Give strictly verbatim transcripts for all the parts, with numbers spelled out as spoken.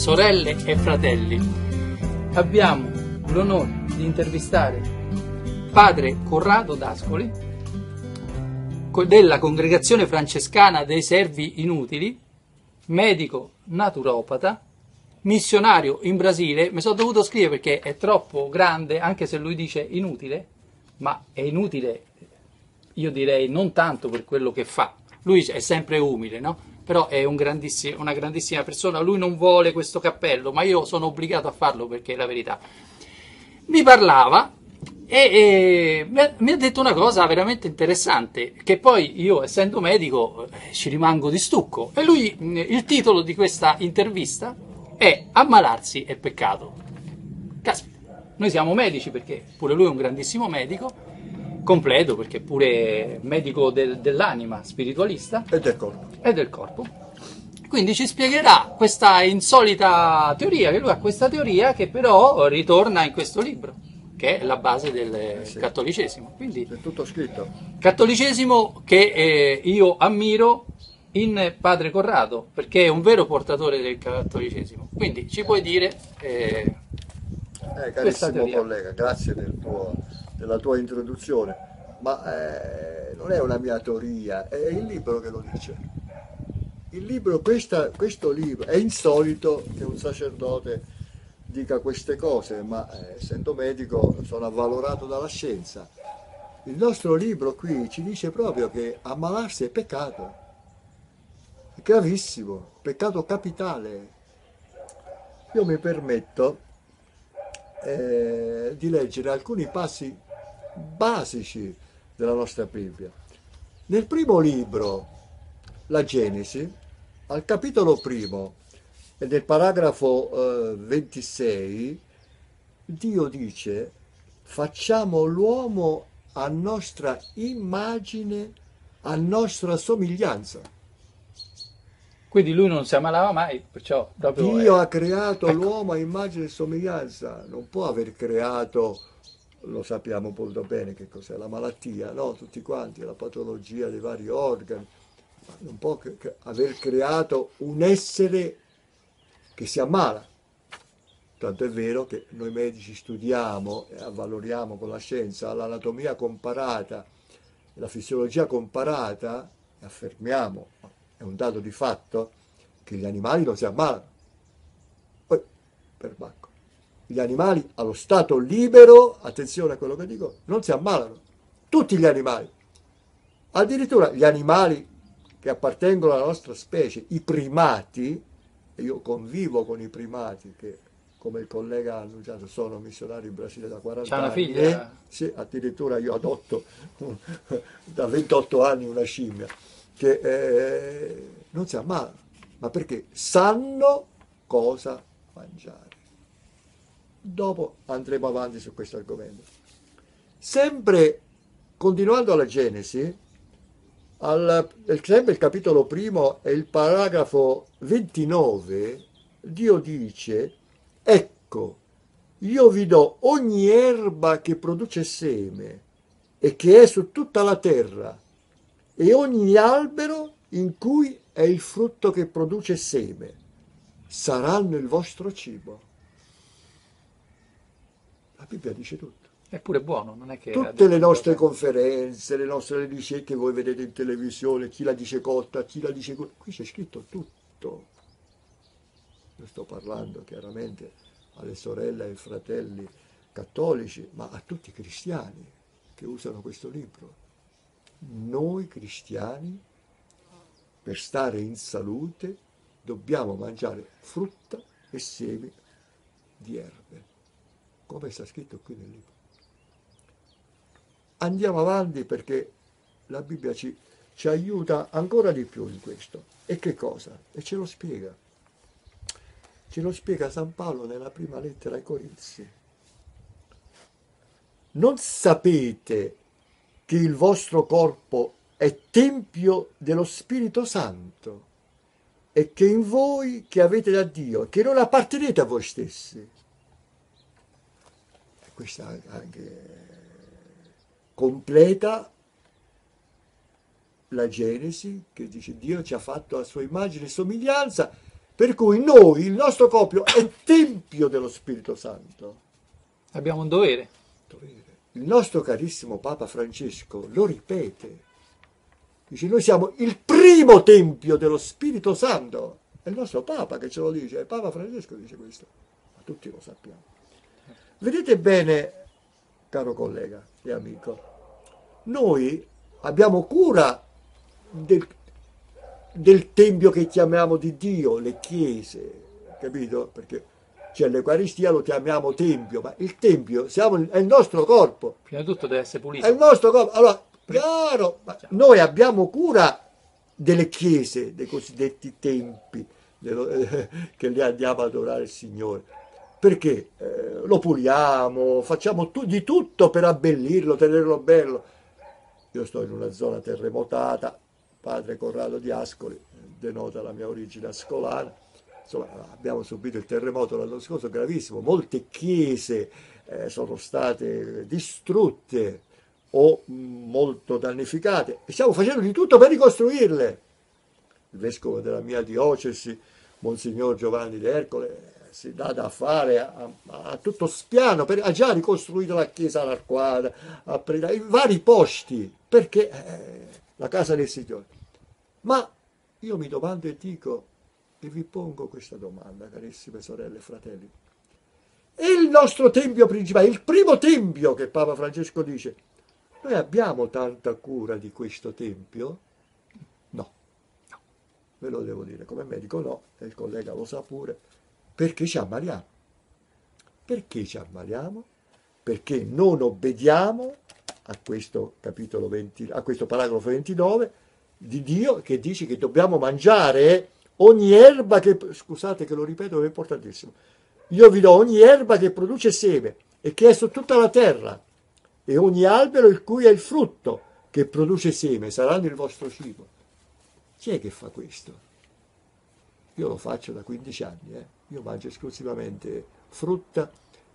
sorelle e fratelli, abbiamo l'onore di intervistare padre Corrado D'Ascoli della Congregazione Francescana dei Servi Inutili, medico naturopata, missionario in Brasile. Mi sono dovuto scrivere perché è troppo grande, anche se lui dice inutile, ma è inutile, io direi, non tanto per quello che fa. Lui è sempre umile, no? Però è un grandissimo, una grandissima persona. Lui non vuole questo cappello, ma io sono obbligato a farlo perché è la verità. Mi parlava e, e mi, ha, mi ha detto una cosa veramente interessante, che poi io, essendo medico, eh, ci rimango di stucco. E lui, il titolo di questa intervista è Ammalarsi è peccato. Caspita, noi siamo medici, perché pure lui è un grandissimo medico, completo, perché pure medico del, dell'anima, spiritualista e del corpo. e del corpo. Quindi ci spiegherà questa insolita teoria, che lui ha questa teoria che però ritorna in questo libro, che è la base del eh sì. cattolicesimo. Quindi c'è tutto scritto. Cattolicesimo che eh, io ammiro in padre Corrado, perché è un vero portatore del cattolicesimo. Quindi ci puoi dire eh, Eh, carissimo collega, grazie del tuo, della tua introduzione, ma eh, non è una mia teoria, è il libro che lo dice. Il libro, questa, questo libro, è insolito che un sacerdote dica queste cose, ma eh, essendo medico sono avvalorato dalla scienza. Il nostro libro qui ci dice proprio che ammalarsi è peccato, è gravissimo, peccato capitale. Io mi permetto Eh, di leggere alcuni passi basici della nostra Bibbia. Nel primo libro, la Genesi, al capitolo primo e nel paragrafo eh, ventisei, Dio dice: facciamo l'uomo a nostra immagine, a nostra somiglianza. Quindi lui non si ammalava mai, perciò proprio Dio è... ha creato ecco. l'uomo a immagine e somiglianza, non può aver creato, lo sappiamo molto bene che cos'è la malattia, no? Tutti quanti, la patologia dei vari organi, ma non può aver creato un essere che si ammala. Tanto è vero che noi medici studiamo e avvaloriamo con la scienza l'anatomia comparata e la fisiologia comparata e affermiamo, è un dato di fatto, che gli animali non si ammalano. Poi, per bacco, gli animali allo stato libero, attenzione a quello che dico, non si ammalano. Tutti gli animali. Addirittura gli animali che appartengono alla nostra specie, i primati, e io convivo con i primati che, come il collega ha annunciato, sono missionari in Brasile da quaranta anni. C'ha una figlia? Eh? Sì, addirittura io adotto da ventotto anni una scimmia, che eh, non si ammalano. Ma perché sanno cosa mangiare. Dopo andremo avanti su questo argomento. Sempre continuando alla Genesi, al, sempre il capitolo primo e il paragrafo ventinove, Dio dice: ecco, io vi do ogni erba che produce seme e che è su tutta la terra, e ogni albero in cui è il frutto che produce seme, saranno il vostro cibo. La Bibbia dice tutto. È pure buono, non è che... Tutte le nostre conferenze, le nostre ricette che voi vedete in televisione, chi la dice cotta, chi la dice... Qui c'è scritto tutto. Io sto parlando chiaramente alle sorelle e ai fratelli cattolici, ma a tutti i cristiani che usano questo libro. Noi cristiani, per stare in salute, dobbiamo mangiare frutta e semi di erbe, come sta scritto qui nel libro. Andiamo avanti perché la Bibbia ci, ci aiuta ancora di più in questo. E che cosa? E ce lo spiega. Ce lo spiega San Paolo nella prima lettera ai Corinzi. Non sapete che il vostro corpo è tempio dello Spirito Santo e che in voi che avete da Dio, che non appartenete a voi stessi. E questa anche completa la Genesi, che dice Dio ci ha fatto a sua immagine e somiglianza, Per cui noi, il nostro corpo è tempio dello Spirito Santo. Abbiamo un dovere. Il nostro carissimo Papa Francesco lo ripete. Dice, noi siamo il primo tempio dello Spirito Santo. È il nostro Papa che ce lo dice, il Papa Francesco dice questo. Ma tutti lo sappiamo. Vedete bene, caro collega e amico, noi abbiamo cura del, del tempio che chiamiamo di Dio, le chiese, capito? Perché cioè l'Eucaristia lo chiamiamo tempio, ma il tempio siamo, è il nostro corpo. Prima di tutto deve essere pulito. È il nostro corpo. Allora, chiaro, ma noi abbiamo cura delle chiese, dei cosiddetti tempi, dello, eh, che li andiamo ad adorare il Signore. Perché eh, lo puliamo, facciamo tu, di tutto per abbellirlo, tenerlo bello. Io sto in una zona terremotata, padre Corrado di Ascoli, denota la mia origine ascolana. Insomma, abbiamo subito il terremoto l'anno scorso, gravissimo, molte chiese eh, sono state distrutte o mh, molto danificate e stiamo facendo di tutto per ricostruirle. Il vescovo della mia diocesi, Monsignor Giovanni d'Ercole, si dà da fare a, a, a tutto spiano, per, ha già ricostruito la chiesa all'Arquata, a Preda, in vari posti, perché eh, la casa del Signore. Ma io mi domando e dico, e vi pongo questa domanda, carissime sorelle e fratelli. È il nostro tempio principale, il primo tempio che Papa Francesco dice. Noi abbiamo tanta cura di questo tempio? No. No. Ve lo devo dire come medico, no, e il collega lo sa pure. Perché ci ammaliamo? Perché ci ammaliamo? Perché non obbediamo a questo capitolo venti, a questo paragrafo ventinove di Dio che dice che dobbiamo mangiare ogni erba che, scusate che lo ripeto, è importantissimo, io vi do ogni erba che produce seme e che è su tutta la terra e ogni albero il cui è il frutto che produce seme, saranno il vostro cibo. Chi è che fa questo? Io lo faccio da quindici anni, eh. Io mangio esclusivamente frutta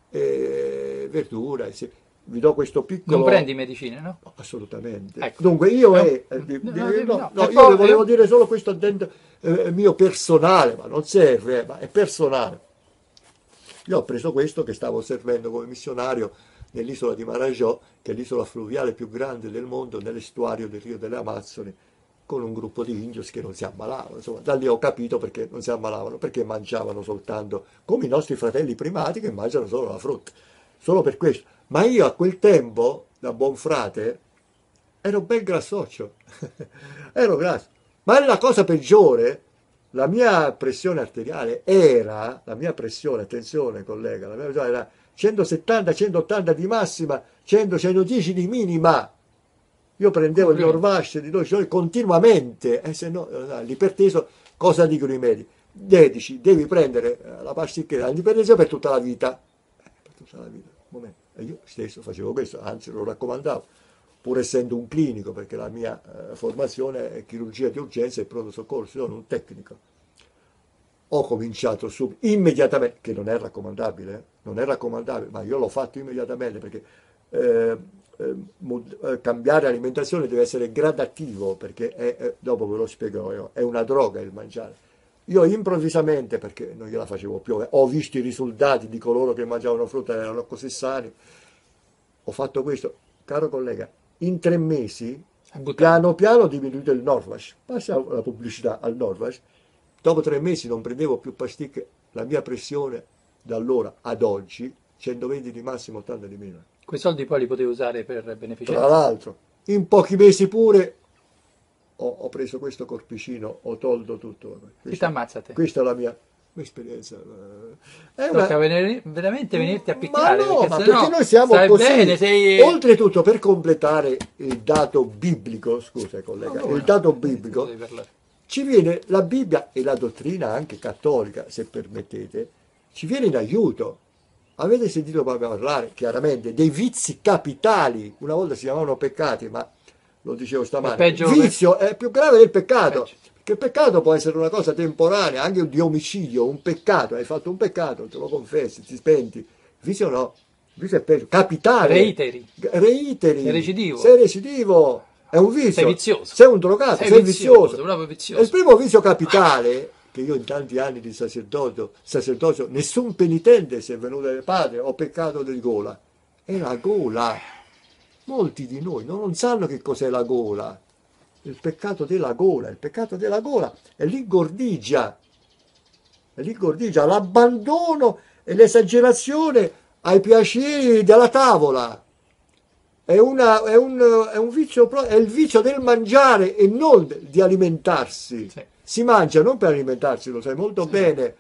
e verdura, e se, vi do questo piccolo... Non prendi medicine, no? No, assolutamente. Ecco. Dunque io, No. è, eh, No, no, no, no, no. no, E io poi- le volevo dire solo questo addendo, eh, mio personale, ma non serve, eh, ma è personale. Io ho preso questo che stavo servendo come missionario nell'isola di Marajó, che è l'isola fluviale più grande del mondo, nell'estuario del Rio delle Amazzoni, con un gruppo di indios che non si ammalavano. Insomma, da lì ho capito perché non si ammalavano, perché mangiavano soltanto, come i nostri fratelli primati che mangiano solo la frutta. Solo per questo. Ma io a quel tempo, da buon frate, ero ben grassoccio. Ero grasso. Ma la cosa peggiore, la mia pressione arteriale era, la mia pressione, attenzione collega, la mia pressione era centosettanta centottanta di massima, cento centodieci di minima. Io prendevo il Norvasc di dodici ore continuamente, e se no, l'iperteso, cosa dicono i medici? Dedici, devi prendere la pasticchetta all'ipertensione per tutta la vita. Eh, per tutta la vita, un momento. E io stesso facevo questo, anzi lo raccomandavo, pur essendo un clinico, perché la mia eh, formazione è chirurgia di urgenza e pronto soccorso, sono un tecnico. Ho cominciato subito, immediatamente, che non è raccomandabile, eh? non è raccomandabile, ma io l'ho fatto immediatamente perché... Eh, Eh, cambiare alimentazione deve essere gradativo, perché è, è, dopo ve lo spiegherò io, è una droga il mangiare. Io improvvisamente, perché non gliela facevo più, eh, ho visto i risultati di coloro che mangiavano frutta e erano così sani, ho fatto questo, caro collega, in tre mesi piano piano ho diminuito il Norvasc, passiamo la pubblicità al Norvasc, dopo tre mesi non prendevo più pasticche, la mia pressione da allora ad oggi centoventi di massimo, ottanta di minimo. Quei soldi poi li potevi usare per beneficenza. Tra l'altro, in pochi mesi pure ho, ho preso questo corpicino, ho tolto tutto. Chi ti ammazza te? Questa è la mia esperienza. È Tocca una... venire, veramente venirti a picchiare. Ma no, perché ma sennò perché noi siamo stai così. Bene, sei... Oltretutto, per completare il dato biblico, scusa collega, No, no, il dato no, biblico, no, ci viene la Bibbia e la dottrina anche cattolica, se permettete, ci viene in aiuto. Avete sentito parlare chiaramente dei vizi capitali, una volta si chiamavano peccati, ma lo dicevo stamane, il vizio è più grave del peccato, perché il peccato può essere una cosa temporanea, anche di omicidio, un peccato, hai fatto un peccato, te lo confessi, ti spenti, il vizio no, il vizio è peggio, capitale, reiteri, reiteri, sei recidivo, sei recidivo, è un vizio, sei vizioso, sei un drogato, sei, sei vizioso, vizioso, vizioso. E il primo vizio capitale, che io in tanti anni di sacerdocio, sacerdozio nessun penitente si è venuto a dire padre ho peccato di gola. È la gola. Molti di noi non sanno che cos'è la gola. Il peccato della gola, il peccato della gola è l'ingordigia, è l'ingordigia, l'abbandono e l'esagerazione ai piaceri della tavola. È, una, è, un, è un vizio, è il vizio del mangiare e non di alimentarsi. Sì. Si mangia non per alimentarsi, lo sai molto sì. bene.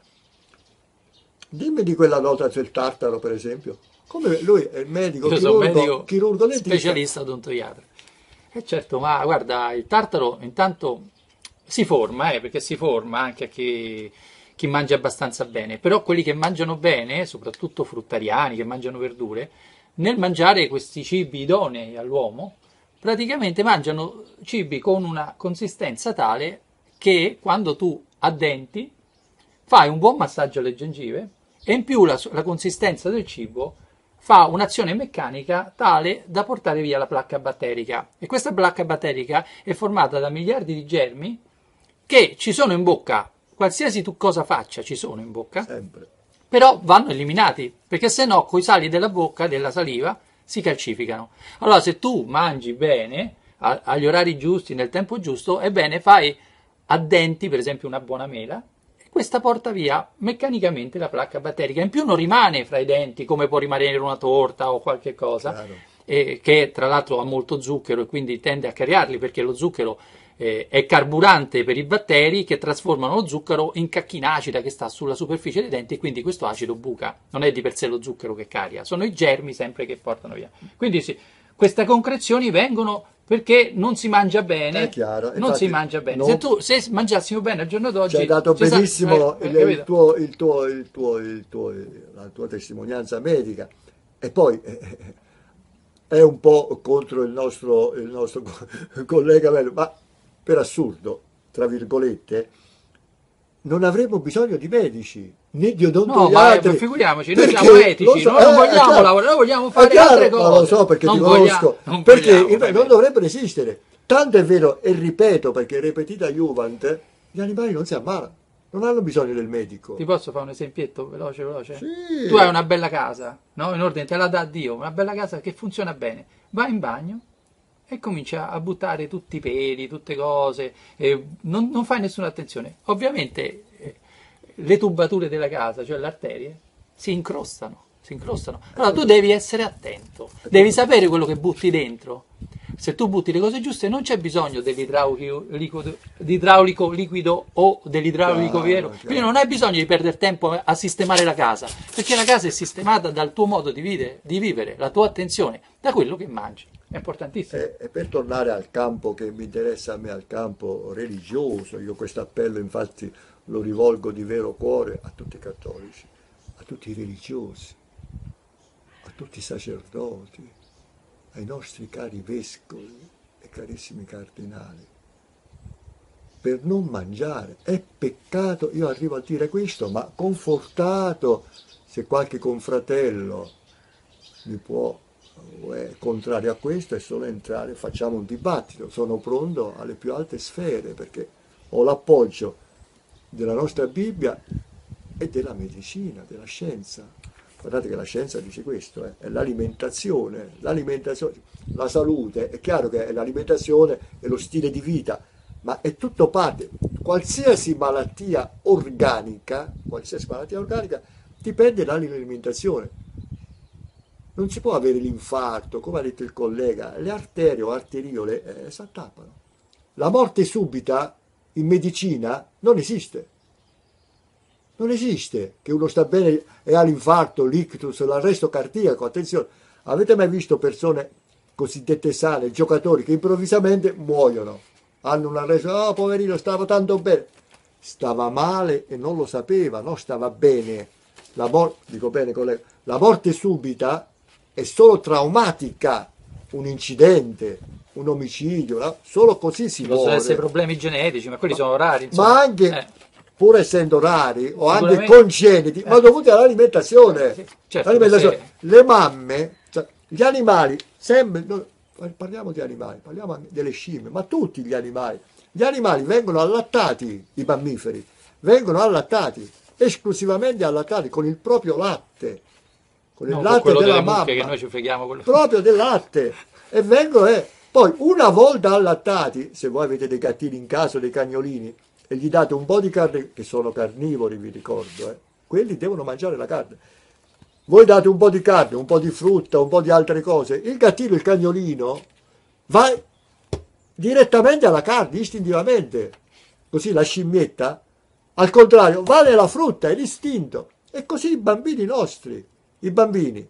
Dimmi di quella nota del tartaro, per esempio. Come lui è il medico, Io chirurgo, sono medico, chirurgo dentista. Specialista odontoiatra. E certo, ma guarda, il tartaro intanto si forma, eh, perché si forma anche a chi, chi mangia abbastanza bene, però quelli che mangiano bene, soprattutto fruttariani, che mangiano verdure, nel mangiare questi cibi idonei all'uomo, praticamente mangiano cibi con una consistenza tale che quando tu addenti fai un buon massaggio alle gengive e in più la, la consistenza del cibo fa un'azione meccanica tale da portare via la placca batterica. E questa placca batterica è formata da miliardi di germi che ci sono in bocca, qualsiasi tu cosa faccia ci sono in bocca, Sempre. Però vanno eliminati, perché se no coi sali della bocca, della saliva, si calcificano. Allora se tu mangi bene, a, agli orari giusti, nel tempo giusto, ebbene fai addenti, per esempio una buona mela, questa porta via meccanicamente la placca batterica. In più non rimane fra i denti come può rimanere una torta o qualche cosa, eh, che tra l'altro ha molto zucchero e quindi tende a cariarli perché lo zucchero eh, è carburante per i batteri che trasformano lo zucchero in cacchina acida che sta sulla superficie dei denti e quindi questo acido buca. Non è di per sé lo zucchero che caria, sono i germi sempre che portano via. Quindi sì, queste concrezioni vengono perché non si mangia bene, è chiaro. non Infatti, si mangia bene. non... Se tu se mangiassimo bene al giorno d'oggi, ci hai dato benissimo sa... eh, il, eh, il, tuo, il, tuo, il, tuo, il tuo, la tua testimonianza medica, e poi eh, è un po' contro il nostro, il nostro collega, ma per assurdo, tra virgolette, non avremo bisogno di medici né di odontoiatri. No, ma figuriamoci, noi siamo etici, so, noi non eh, vogliamo chiaro, lavorare, noi vogliamo fare chiaro, altre cose. Ma lo so perché non ti vogliamo, conosco, non perché vogliamo, non dovrebbero esistere. Tanto è vero, e ripeto perché ripetita Juvent, gli animali non si ammalano, non hanno bisogno del medico. Ti posso fare un esempietto veloce veloce? Sì. Tu hai una bella casa, no? In ordine, te la dà Dio, una bella casa che funziona bene. Vai in bagno e comincia a buttare tutti i peli, tutte cose, e non, non fai nessuna attenzione. Ovviamente eh, le tubature della casa, cioè le arterie, si incrostano, si incrostano. Allora tu devi essere attento, devi sapere quello che butti dentro. Se tu butti le cose giuste non c'è bisogno dell'idraulico liquido, d'idraulico liquido o dell'idraulico vero, quindi non hai bisogno di perdere tempo a sistemare la casa, perché la casa è sistemata dal tuo modo di vivere, di vivere, la tua attenzione, da quello che mangi. È importantissimo. E, e per tornare al campo che mi interessa a me, al campo religioso, io questo appello infatti lo rivolgo di vero cuore a tutti i cattolici, a tutti i religiosi, a tutti i sacerdoti, ai nostri cari vescovi e carissimi cardinali. Per non mangiare è peccato, io arrivo a dire questo, ma confortato se qualche confratello mi può o è contrario a questo, è solo entrare, facciamo un dibattito, sono pronto alle più alte sfere perché ho l'appoggio della nostra Bibbia e della medicina, della scienza. Guardate che la scienza dice questo, eh, è l'alimentazione, l'alimentazione, la salute, è chiaro che è l'alimentazione e lo stile di vita, ma è tutto parte, qualsiasi malattia organica, qualsiasi malattia organica dipende dall'alimentazione. Non si può avere l'infarto, come ha detto il collega, le arterie o arteriole eh, si attappano. La morte subita in medicina non esiste. Non esiste che uno sta bene e ha l'infarto, l'ictus, l'arresto cardiaco. Attenzione, avete mai visto persone cosiddette sane, giocatori, che improvvisamente muoiono? Hanno un arresto, oh poverino, stava tanto bene. Stava male e non lo sapeva, no? Stava bene. La morte, dico bene collega, la morte subita è solo traumatica, un incidente, un omicidio, no? Solo così si muore. Possono essere problemi genetici, ma quelli ma, sono rari. Insomma. Ma anche, eh. pur essendo rari, o anche congeniti, eh. ma dovuti all'alimentazione. Sì, certo, all'alimentazione. Le mamme, cioè, gli animali, sempre, no, parliamo di animali, parliamo delle scimmie, ma tutti gli animali. Gli animali vengono allattati, i mammiferi, vengono allattati, esclusivamente allattati con il proprio latte, con il No, con latte quello della delle mucche mamma, che noi ci freghiamo. Quello... proprio del latte, e vengono, eh, poi una volta allattati, se voi avete dei gattini in casa, dei cagnolini, e gli date un po' di carne, che sono carnivori vi ricordo, eh, quelli devono mangiare la carne. Voi date un po' di carne, un po' di frutta, un po' di altre cose, il gattino, il cagnolino, va direttamente alla carne, istintivamente. Così la scimmietta, al contrario, va nella frutta, è l'istinto. E così i bambini nostri, i bambini.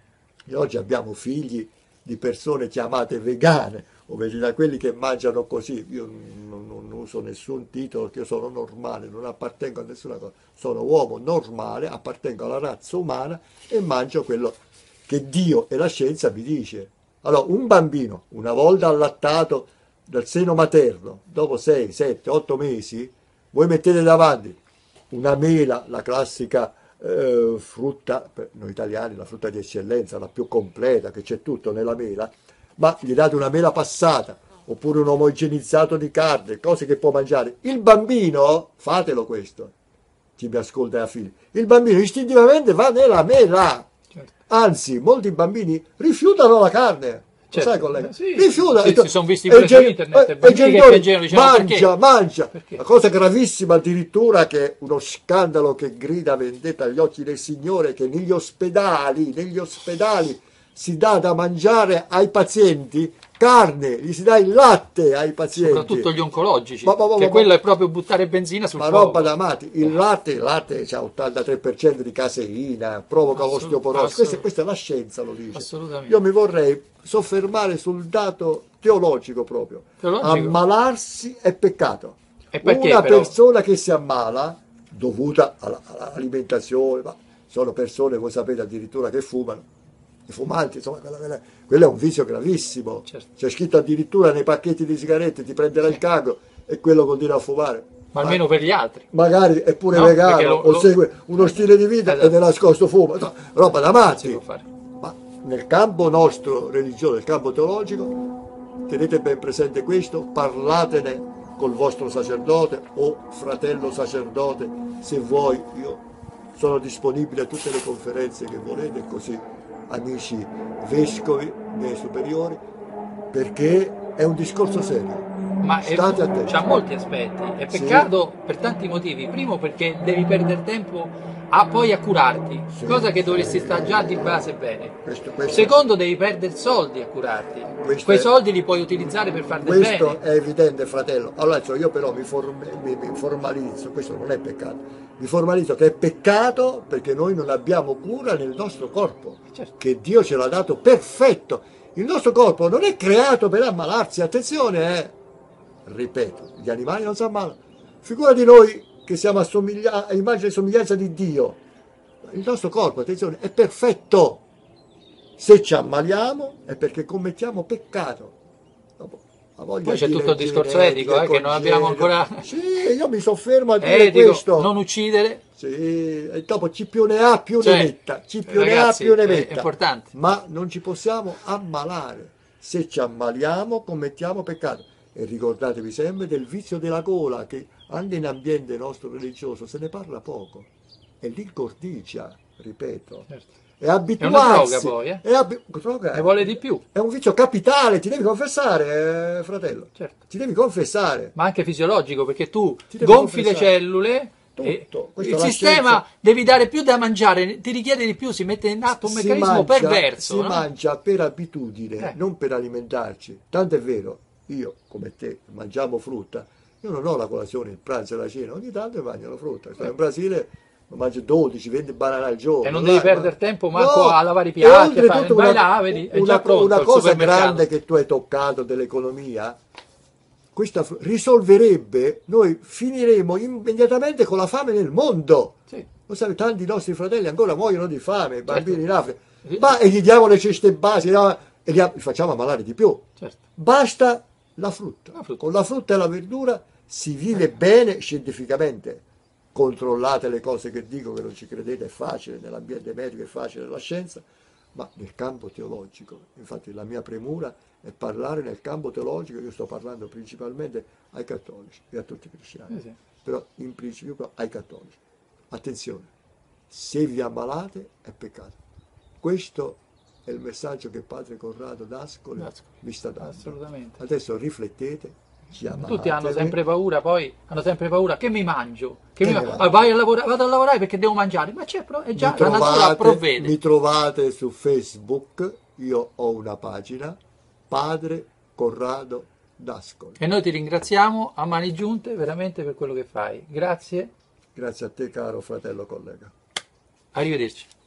E oggi abbiamo figli di persone chiamate vegane, o da quelli che mangiano così. Io non, non uso nessun titolo, perché io sono normale, non appartengo a nessuna cosa. Sono uomo normale, appartengo alla razza umana e mangio quello che Dio e la scienza mi dice. Allora, un bambino, una volta allattato dal seno materno, dopo sei, sette, otto mesi, voi mettete davanti una mela, la classica eh, frutta, per noi italiani, la frutta di eccellenza, la più completa, che c'è tutto nella mela, ma gli date una mela passata, oppure un omogenizzato di carne, cose che può mangiare. Il bambino, fatelo questo, chi mi ascolta a figli, il bambino istintivamente va nella mela. Certo. Anzi, molti bambini rifiutano la carne. Certo. Sai, collega? Sì, Rifiuta. sì, e, si sono visti e pure su gen- internet, e- bambini e che genitori, piangevano, dicevano, mangia, perché? mangia. Perché? La cosa gravissima addirittura, che è uno scandalo che grida vendetta agli occhi del Signore, che negli ospedali, negli ospedali si dà da mangiare ai pazienti carne, gli si dà il latte ai pazienti. Soprattutto gli oncologici, Ma- ma- ma- che ma- quello è proprio buttare benzina sul Ma fuoco. roba da matti, il latte, il latte c'ha ottantatre per cento di caseina, provoca Assolut- l'osteoporosi, assolut- questa, questa è la scienza, lo dice. Assolutamente. Io mi vorrei soffermare sul dato teologico proprio. Teologico? Ammalarsi è peccato. E perché, Una però? persona che si ammala, dovuta alla- all'alimentazione, ma sono persone, voi sapete addirittura, che fumano, i fumanti, insomma, quella- quella- quello è un vizio gravissimo. Certo. C'è scritto addirittura nei pacchetti di sigarette, ti prenderà il cago, e quello continua a fumare. Ma almeno per gli altri. Magari è pure No, vegano perché lo- o lo- segue uno stile di vita Esatto. e nel nascosto fuma. No, roba da Si matti. può fare. Ma nel campo nostro religioso, nel campo teologico, tenete ben presente questo, parlatene col vostro sacerdote o fratello sacerdote, se vuoi. Io sono disponibile a tutte le conferenze che volete, così amici vescovi, miei superiori, perché è un discorso serio. Ma è- State attenti. c'ha molti aspetti. È Sì. peccato per tanti motivi. Primo, perché devi perdere tempo a poi a curarti, Sì. cosa che dovresti stare già di base bene. Questo, questo- Secondo, devi perdere soldi a curarti. Questo Quei è- soldi li puoi utilizzare per far del Questo bene. è evidente, fratello. Allora, cioè, io però mi, form- mi- mi formalizzo, questo non è peccato, mi formalizzo che è peccato perché noi non abbiamo cura nel nostro corpo, Certo. che Dio ce l'ha dato perfetto. Il nostro corpo non è creato per ammalarsi, attenzione, eh. Ripeto, gli animali non si ammalano. Figura di noi che siamo a, somiglia- a immagine e somiglianza di Dio. Il nostro corpo, attenzione, è perfetto. Se ci ammaliamo è perché commettiamo peccato. Dopo, ha voglia Poi c'è di tutto il dire discorso genetica, etico, eh, che non abbiamo congedo. ancora- Sì, io mi soffermo a dire Etico, questo. non uccidere. Sì, e dopo chi più ne ha più Cioè, ne metta, chi più ne ha ragazzi, più ne è metta. importante. Ma non ci possiamo ammalare. Se ci ammaliamo commettiamo peccato. E ricordatevi sempre del vizio della gola, che anche in ambiente nostro religioso se ne parla poco. È l'ingordigia, ripeto. Certo. È abituarsi. È una droga poi, eh? È abbi- droga è- Ne vuole di più. È un vizio capitale, ti devi confessare, eh, fratello. Certo. Ti devi confessare. Ma anche fisiologico, perché tu Ti devi gonfi le confessare. cellule e Tutto. Questa il è la sistema scienza. devi dare più da mangiare, ti richiede di più, si mette in atto un Si meccanismo mangia- perverso. Si no? mangia per abitudine, Eh. non per alimentarci. Tanto è vero, io come te mangiamo frutta, io non ho la colazione, il pranzo e la cena, ogni tanto mangio la frutta. Sto in Brasile, mangio dodici venti banane al giorno. E non dai, devi perdere ma- tempo manco No, a lavare i e piatti, a oltretutto fare- vai una- là, vedi, è una, già pronto una al cosa supermercato. grande che tu hai toccato dell'economia, questa fr- risolverebbe, noi finiremo immediatamente con la fame nel mondo. Sì. Lo sai, tanti nostri fratelli ancora muoiono di fame, i bambini Certo. in Africa. Sì. Ma e gli diamo le ceste basi, no? E li, li facciamo ammalare di più. Certo. Basta la frutta. La frutta. Con la frutta e la verdura si vive bene scientificamente. Controllate le cose che dico, che non ci credete, è facile, nell'ambiente medico è facile, nella scienza, ma nel campo teologico. Infatti la mia premura è parlare nel campo teologico, io sto parlando principalmente ai cattolici e a tutti i cristiani. Sì, sì. però in principio ai cattolici. Attenzione, se vi ammalate è peccato. Questo è il messaggio che padre Corrado D'Ascoli D'Ascoli, vi sta dando. assolutamente. Adesso riflettete, chiamatevi. Tutti hanno sempre paura, poi hanno sempre paura che mi mangio, che Che mi ne ma- vado. vai a lavorare, vado a lavorare perché devo mangiare, ma c'è, pro- è già Mi la natura trovate, provvede. mi trovate su Facebook, io ho una pagina, Padre Corrado D'Ascoli. E noi ti ringraziamo a mani giunte veramente per quello che fai. Grazie, Grazie a te caro fratello collega. arrivederci.